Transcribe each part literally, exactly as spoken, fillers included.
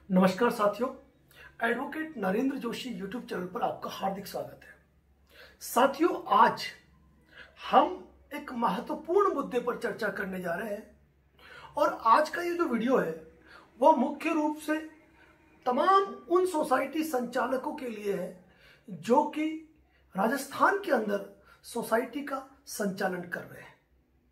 नमस्कार साथियों, advocate Narendra Joshi YouTube channel पर आपका हार्दिक स्वागत है। साथियों, आज हम एक महत्वपूर्ण मुद्दे पर चर्चा करने जा रहे हैं और आज का ये जो वीडियो है वह मुख्य रूप से तमाम उन सोसाइटी संचालकों के लिए है जो कि राजस्थान के अंदर सोसाइटी का संचालन कर रहे हैं।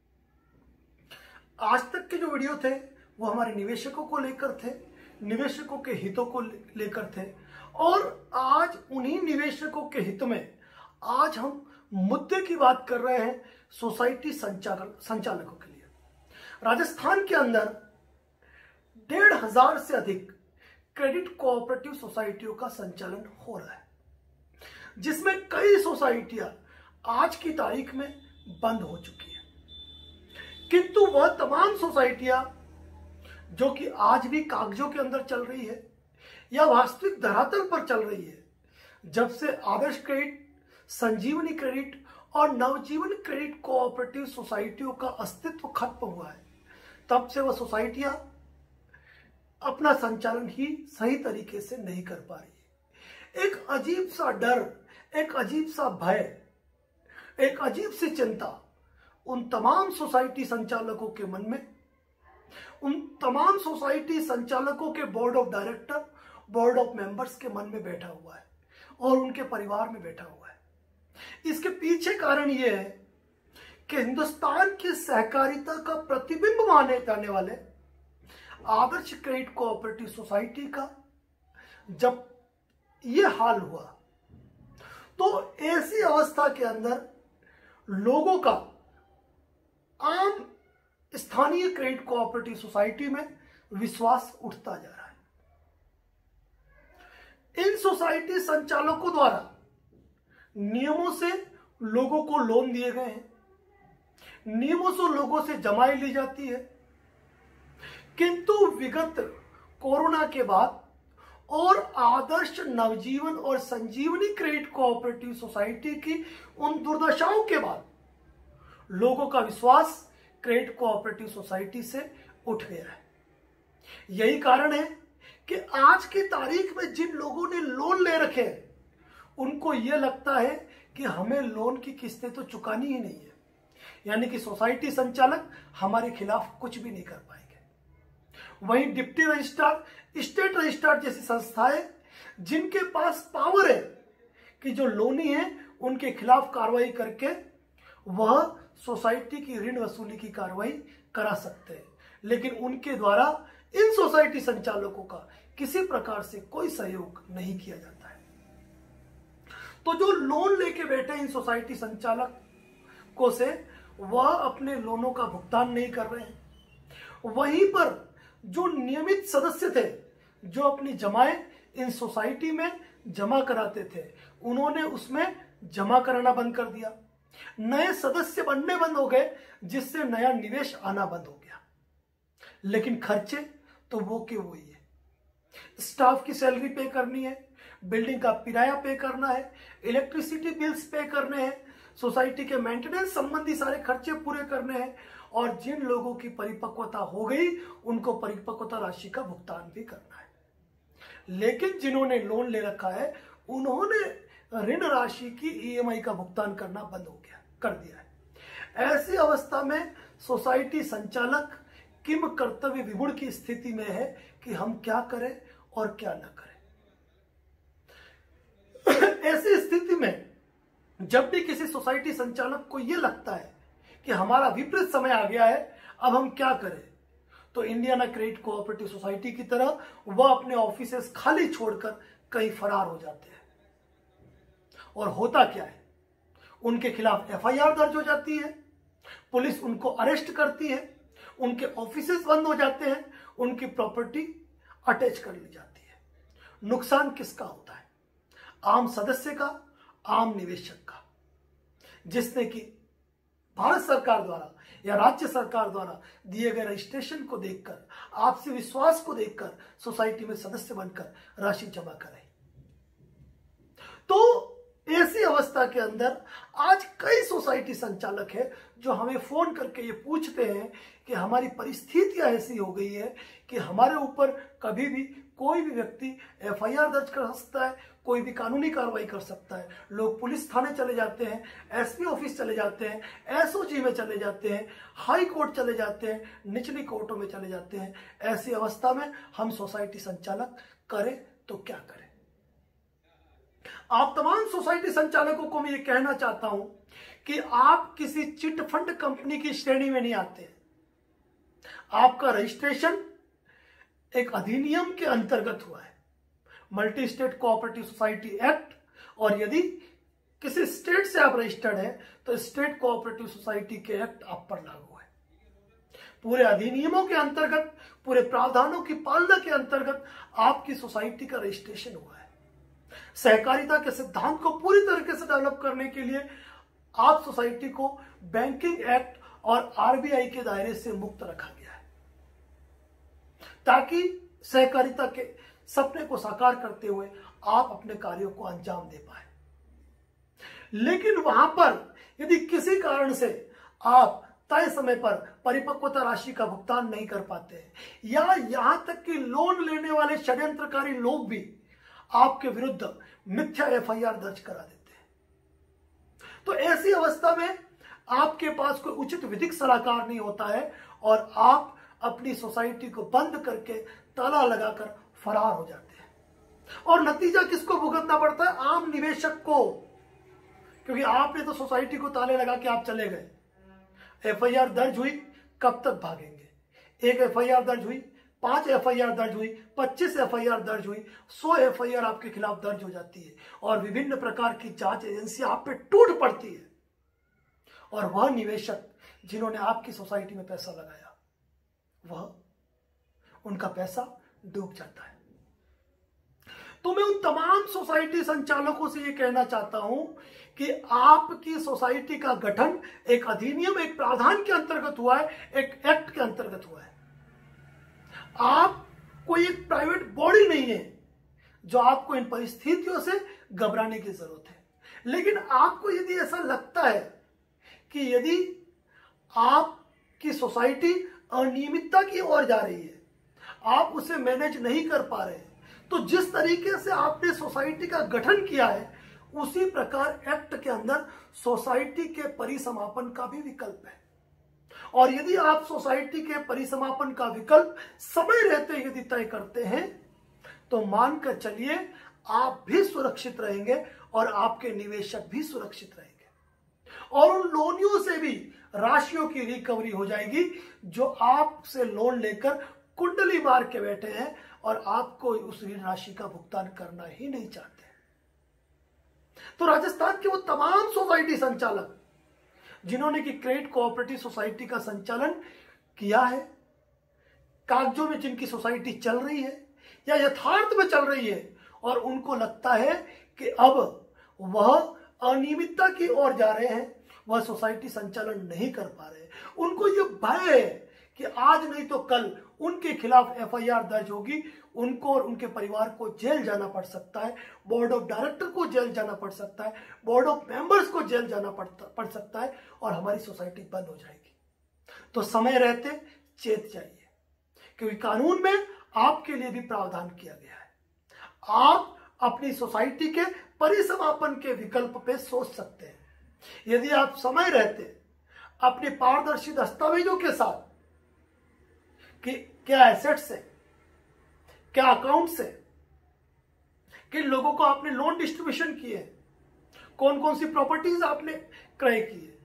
आज तक के जो वीडियो थे वो हमारे निवेशकों को लेकर थे, निवेशकों के हितों को लेकर थे और आज उन्हीं निवेशकों के हित में आज हम मुद्दे की बात कर रहे हैं सोसाइटी संचालन संचालकों के लिए। राजस्थान के अंदर डेढ़ हजार से अधिक क्रेडिट कोऑपरेटिव सोसाइटियों का संचालन हो रहा है, जिसमें कई सोसाइटियां आज की तारीख में बंद हो चुकी है, किंतु वह तमाम सोसाइटियां जो कि आज भी कागजों के अंदर चल रही है या वास्तविक धरातल पर चल रही है, जब से आदर्श क्रेडिट, संजीवनी क्रेडिट और नवजीवन क्रेडिट कोऑपरेटिव सोसाइटियों का अस्तित्व खत्म हुआ है, तब से वह सोसाइटियां अपना संचालन ही सही तरीके से नहीं कर पा रही है। एक अजीब सा डर, एक अजीब सा भय, एक अजीब सी चिंता उन तमाम सोसाइटी संचालकों के मन में, उन तमाम सोसाइटी संचालकों के board of director, board of members के मन में बैठा हुआ है और उनके परिवार में बैठा हुआ है। इसके पीछे कारण यह है कि हिंदुस्तान की सहकारिता का प्रतिबिंब माने जाने वाले आदर्श क्रेडिट कोऑपरेटिव सोसाइटी का जब यह हाल हुआ तो ऐसी अवस्था के अंदर लोगों का आम स्थानीय क्रेडिट कोऑपरेटिव सोसाइटी में विश्वास उठता जा रहा है। इन सोसाइटी संचालकों द्वारा नियमों से लोगों को लोन दिए गए हैं, नियमों से लोगों से जमाई ली जाती है, किंतु विगत कोरोना के बाद और आदर्श, नवजीवन और संजीवनी क्रेडिट कोऑपरेटिव सोसाइटी की उन दुर्दशाओं के बाद लोगों का विश्वास क्रेडिट कोऑपरेटिव सोसाइटी से उठ गया है। यही कारण है कि आज की तारीख में जिन लोगों ने लोन ले रखे हैं उनको यह लगता है कि हमें लोन की किस्तें तो चुकानी ही नहीं है, यानी कि सोसाइटी संचालक हमारे खिलाफ कुछ भी नहीं कर पाएंगे। वहीं डिप्टी रजिस्ट्रार, स्टेट रजिस्ट्रार जैसी संस्थाएं जिनके पास पावर है कि जो लोनी है उनके खिलाफ कार्रवाई करके वह सोसाइटी की ऋण वसूली की कार्रवाई करा सकते हैं, लेकिन उनके द्वारा इन सोसाइटी संचालकों का किसी प्रकार से कोई सहयोग नहीं किया जाता है। तो जो लोन लेके बैठे इन सोसाइटी संचालकों से वह अपने लोनों का भुगतान नहीं कर रहे हैं। वहीं पर जो नियमित सदस्य थे जो अपनी जमाएं इन सोसाइटी में जमा कराते थे, उन्होंने उसमें जमा कराना बंद कर दिया। नए सदस्य बनने बंद हो गए, जिससे नया निवेश आना बंद हो गया, लेकिन खर्चे तो वो के वो ही है। स्टाफ की सैलरी पे करनी है, बिल्डिंग का किराया पे करना है, इलेक्ट्रिसिटी बिल्स पे करने हैं, सोसाइटी के मेंटेनेंस संबंधी सारे खर्चे पूरे करने हैं और जिन लोगों की परिपक्वता हो गई उनको परिपक्वता राशि का भुगतान भी करना है। लेकिन जिन्होंने लोन ले रखा है उन्होंने ऋण राशि की ईएमआई का भुगतान करना बंद हो गया कर दिया है। ऐसी अवस्था में सोसाइटी संचालक किम कर्तव्य विगुण की स्थिति में है कि हम क्या करें और क्या न करें। ऐसी स्थिति में जब भी किसी सोसाइटी संचालक को यह लगता है कि हमारा विपरीत समय आ गया है, अब हम क्या करें, तो इंडियाना क्रेडिट कोऑपरेटिव सोसाइटी की तरह वह अपने ऑफिसेस खाली छोड़कर कहीं फरार हो जाते हैं। और होता क्या है, उनके खिलाफ एफआईआर दर्ज हो जाती है, पुलिस उनको अरेस्ट करती है, उनके ऑफिसेस बंद हो जाते हैं, उनकी प्रॉपर्टी अटैच कर ली जाती है। नुकसान किसका होता है? आम सदस्य का, आम निवेशक का, जिसने कि भारत सरकार द्वारा या राज्य सरकार द्वारा दिए गए रजिस्ट्रेशन को देखकर, आपसी विश्वास को देखकर सोसाइटी में सदस्य बनकर राशि जमा कराई। तो ऐसी अवस्था के अंदर आज कई सोसाइटी संचालक है जो हमें फोन करके ये पूछते हैं कि हमारी परिस्थितियां ऐसी हो गई है कि हमारे ऊपर कभी भी कोई भी व्यक्ति एफ आई आर दर्ज कर सकता है, कोई भी कानूनी कार्रवाई कर सकता है। लोग पुलिस थाने चले जाते हैं, एस पी ऑफिस चले जाते हैं, एस ओ जी में चले जाते हैं, हाई कोर्ट चले जाते हैं, निचली कोर्टों में चले जाते हैं। ऐसी अवस्था में हम सोसाइटी संचालक करें तो क्या करें? आप तमाम सोसाइटी संचालकों को मैं ये कहना चाहता हूं कि आप किसी चिट फंड कंपनी की श्रेणी में नहीं आते। आपका रजिस्ट्रेशन एक अधिनियम के अंतर्गत हुआ है, multi state cooperative society act, और यदि किसी स्टेट से आप रजिस्टर्ड हैं तो स्टेट कोऑपरेटिव सोसाइटी के एक्ट आप पर लागू है। पूरे अधिनियमों के अंतर्गत, पूरे प्रावधानों की पालना के अंतर्गत आपकी सोसाइटी का रजिस्ट्रेशन हुआ है। सहकारिता के सिद्धांत को पूरी तरीके से डेवलप करने के लिए आप सोसाइटी को बैंकिंग एक्ट और आर बी आई के दायरे से मुक्त रखा गया है, ताकि सहकारिता के सपने को साकार करते हुए आप अपने कार्यों को अंजाम दे पाए। लेकिन वहां पर यदि किसी कारण से आप तय समय पर परिपक्वता राशि का भुगतान नहीं कर पाते हैं, या यहां तक कि लोन लेने वाले षड्यंत्रकारी लोग भी आपके विरुद्ध मिथ्या एफ आई आर दर्ज करा देते हैं, तो ऐसी अवस्था में आपके पास कोई उचित विधिक सलाहकार नहीं होता है और आप अपनी सोसाइटी को बंद करके ताला लगाकर फरार हो जाते हैं। और नतीजा किसको भुगतना पड़ता है? आम निवेशक को, क्योंकि आपने तो सोसाइटी को ताले लगा के आप चले गए। एफ आई आर दर्ज हुई, कब तक भागेंगे? एक एफ आई आर दर्ज हुई, पांच एफ आई आर दर्ज हुई, पच्चीस एफ आई आर दर्ज हुई, सौ एफ आई आर आपके खिलाफ दर्ज हो जाती है और विभिन्न प्रकार की जांच एजेंसियां आप पे टूट पड़ती है, और वह निवेशक जिन्होंने आपकी सोसाइटी में पैसा लगाया, वह उनका पैसा डूब जाता है। तो मैं उन तमाम सोसाइटी संचालकों से यह कहना चाहता हूं कि आपकी सोसाइटी का गठन एक अधिनियम, एक प्रावधान के अंतर्गत हुआ है, एक एक्ट के अंतर्गत हुआ है। आप कोई एक प्राइवेट बॉडी नहीं है जो आपको इन परिस्थितियों से घबराने की जरूरत है। लेकिन आपको यदि ऐसा लगता है कि यदि आपकी सोसाइटी अनियमितता की ओर जा रही है, आप उसे मैनेज नहीं कर पा रहे, तो जिस तरीके से आपने सोसाइटी का गठन किया है उसी प्रकार एक्ट के अंदर सोसाइटी के परिसमापन का भी विकल्प है। और यदि आप सोसाइटी के परिसमापन का विकल्प समय रहते यदि तय करते हैं तो मानकर चलिए आप भी सुरक्षित रहेंगे और आपके निवेशक भी सुरक्षित रहेंगे, और उन लोनियों से भी राशियों की रिकवरी हो जाएगी जो आपसे लोन लेकर कुंडली मार के बैठे हैं और आपको उस ऋण राशि का भुगतान करना ही नहीं चाहते। तो राजस्थान के वो तमाम सोसाइटी संचालक जिन्होंने कि क्रेडिट कोऑपरेटिव सोसाइटी का संचालन किया है, कागजों में जिनकी सोसाइटी चल रही है या यथार्थ में चल रही है, और उनको लगता है कि अब वह अनियमितता की ओर जा रहे हैं, वह सोसाइटी संचालन नहीं कर पा रहे, उनको यह भय है कि आज नहीं तो कल उनके खिलाफ एफ आई आर दर्ज होगी, उनको और उनके परिवार को जेल जाना पड़ सकता है, बोर्ड ऑफ डायरेक्टर को जेल जाना पड़ सकता है, बोर्ड ऑफ मेंबर्स को जेल जाना पड़ता पड़ सकता है और हमारी सोसाइटी बंद हो जाएगी। तो समय रहते चेत जाइए, क्योंकि कानून में आपके लिए भी प्रावधान किया गया है। आप अपनी सोसाइटी के परिसमापन के विकल्प पे सोच सकते हैं। यदि आप समय रहते अपने पारदर्शी दस्तावेजों के साथ कि क्या एसेट्स है, क्या अकाउंट्स है, किन लोगों को आपने लोन डिस्ट्रीब्यूशन किए, कौन कौन सी प्रॉपर्टीज आपने क्रय की है,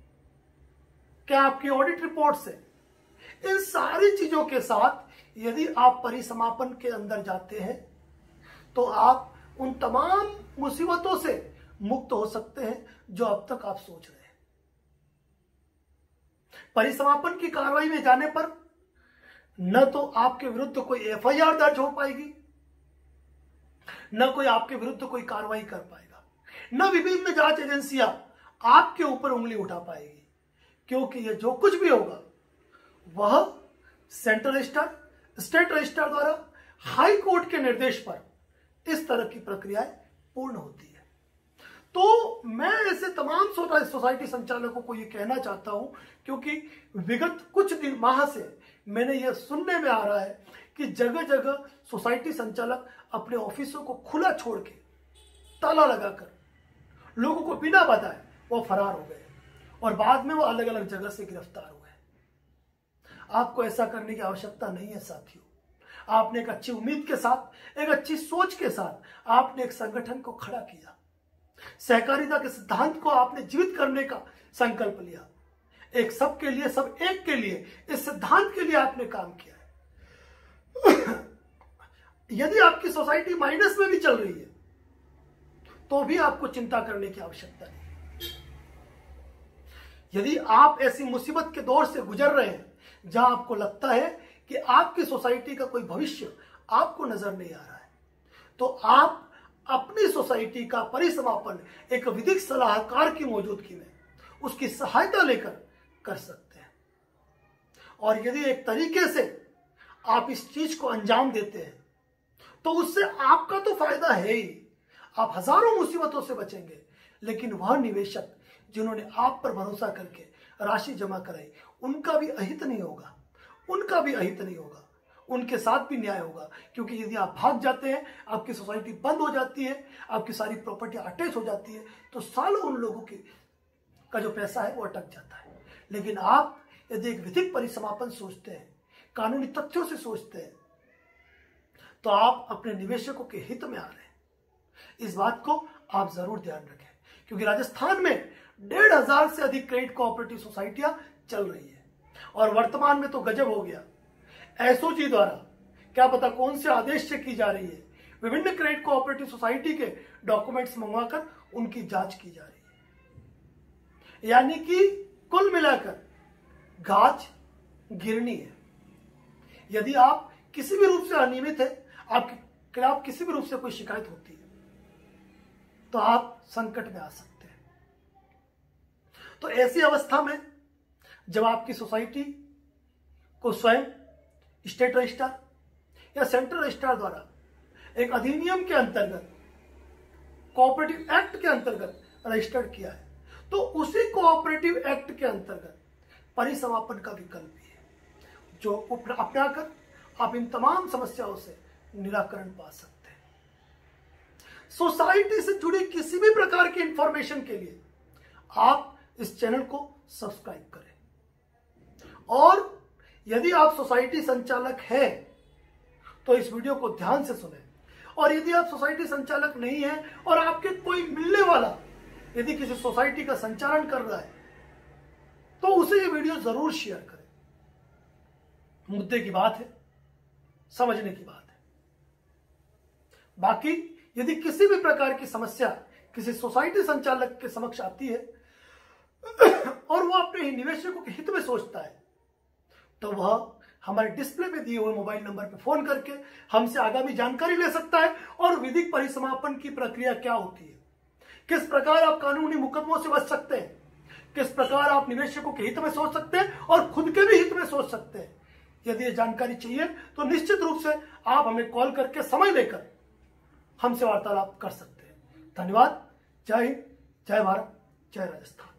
क्या आपकी ऑडिट रिपोर्ट्स है, इन सारी चीजों के साथ यदि आप परिसमापन के अंदर जाते हैं तो आप उन तमाम मुसीबतों से मुक्त हो सकते हैं जो अब तक आप सोच रहे हैं। परिसमापन की कार्रवाई में जाने पर न तो आपके विरुद्ध कोई एफ आई आर दर्ज हो पाएगी, न कोई आपके विरुद्ध कोई कार्रवाई कर पाएगा, न विभिन्न जांच एजेंसियां आपके ऊपर उंगली उठा पाएगी, क्योंकि ये जो कुछ भी होगा वह सेंट्रल रजिस्ट्रार, स्टेट रजिस्ट्रार द्वारा हाई कोर्ट के निर्देश पर इस तरह की प्रक्रियाएं पूर्ण होती है। तो मैं ऐसे तमाम सोसाइटी संचालकों को ये कहना चाहता हूं, क्योंकि विगत कुछ दिन माह से मैंने ये सुनने में आ रहा है कि जगह जगह सोसाइटी संचालक अपने ऑफिसों को खुला छोड़ के ताला लगाकर लोगों को बिना बताए वो फरार हो गए और बाद में वो अलग अलग जगह से गिरफ्तार हुए। आपको ऐसा करने की आवश्यकता नहीं है साथियों। आपने एक अच्छी उम्मीद के साथ, एक अच्छी सोच के साथ आपने एक संगठन को खड़ा किया, सहकारिता के सिद्धांत को आपने जीवित करने का संकल्प लिया, एक सब के लिए सब एक के लिए इस सिद्धांत के लिए आपने काम किया है। यदि आपकी सोसाइटी माइनस में भी चल रही है तो भी आपको चिंता करने की आवश्यकता नहीं। यदि आप ऐसी मुसीबत के दौर से गुजर रहे हैं जहां आपको लगता है कि आपकी सोसाइटी का कोई भविष्य आपको नजर नहीं आ रहा है, तो आप अपनी सोसाइटी का परिसमापन एक विधिक सलाहकार की मौजूदगी में उसकी सहायता लेकर कर सकते हैं। और यदि एक तरीके से आप इस चीज को अंजाम देते हैं तो उससे आपका तो फायदा है ही, आप हजारों मुसीबतों से बचेंगे, लेकिन वह निवेशक जिन्होंने आप पर भरोसा करके राशि जमा कराई उनका भी अहित नहीं होगा, उनका भी अहित नहीं होगा, उनके साथ भी न्याय होगा। क्योंकि यदि आप भाग जाते हैं, आपकी सोसाइटी बंद हो जाती है, आपकी सारी प्रॉपर्टी अटैच हो जाती है, तो सालों उन लोगों की का जो पैसा है वो अटक जाता है। लेकिन आप यदि एक विधिक परिसमापन सोचते हैं, कानूनी तथ्यों से सोचते हैं, तो आप अपने निवेशकों के हित में आ रहे हैं। इस बात को आप जरूर ध्यान रखें, क्योंकि राजस्थान में डेढ़ हजार से अधिक क्रेडिट कोऑपरेटिव सोसाइटियां चल रही है और वर्तमान में तो गजब हो गया, एसओजी द्वारा क्या पता कौन से आदेश से की जा रही है, विभिन्न क्रेडिट कोऑपरेटिव सोसाइटी के डॉक्यूमेंट्स मंगवाकर उनकी जांच की जा रही है। यानी कि कुल मिलाकर गाज गिरनी है। यदि आप किसी भी रूप से अनियमित है, आपके खिलाफ किसी भी रूप से कोई शिकायत होती है, तो आप संकट में आ सकते हैं। तो ऐसी अवस्था में जब आपकी सोसाइटी को स्वयं स्टेट रजिस्ट्रार या सेंट्रल रजिस्ट्रार द्वारा एक अधिनियम के अंतर्गत, कोऑपरेटिव एक्ट के अंतर्गत रजिस्टर्ड किया है, तो उसी कोऑपरेटिव एक्ट के अंतर्गत परिसमापन का विकल्प भी है, जो अपनाकर आप इन तमाम समस्याओं से निराकरण पा सकते हैं। सोसाइटी से जुड़ी किसी भी प्रकार की इंफॉर्मेशन के लिए आप इस चैनल को सब्सक्राइब करें। और यदि आप सोसाइटी संचालक हैं तो इस वीडियो को ध्यान से सुनें, और यदि आप सोसाइटी संचालक नहीं हैं और आपके कोई मिलने वाला यदि किसी सोसाइटी का संचालन कर रहा है तो उसे ये वीडियो जरूर शेयर करें। मुद्दे की बात है, समझने की बात है। बाकी यदि किसी भी प्रकार की समस्या किसी सोसाइटी संचालक के समक्ष आती है और वो अपने निवेशकों के हित में सोचता है, तो वह हमारे डिस्प्ले पे दिए हुए मोबाइल नंबर पर फोन करके हमसे आगामी जानकारी ले सकता है और विधिक परिसमापन की प्रक्रिया क्या होती है, किस प्रकार आप कानूनी मुकदमों से बच सकते हैं, किस प्रकार आप निवेशकों के हित में सोच सकते हैं और खुद के भी हित में सोच सकते हैं। यदि ये जानकारी चाहिए तो निश्चित रूप से आप हमें कॉल करके समय लेकर हमसे वार्तालाप कर सकते हैं। धन्यवाद। जय हिंद, जय भारत, जय राजस्थान।